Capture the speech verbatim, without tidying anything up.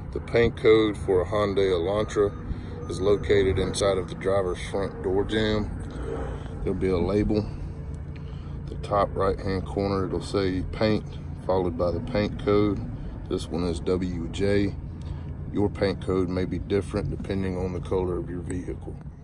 The paint code for a Hyundai Elantra is located inside of the driver's front door jamb. There'll be a label. The top right hand corner, it'll say paint, followed by the paint code. This one is W J. Your paint code may be different depending on the color of your vehicle.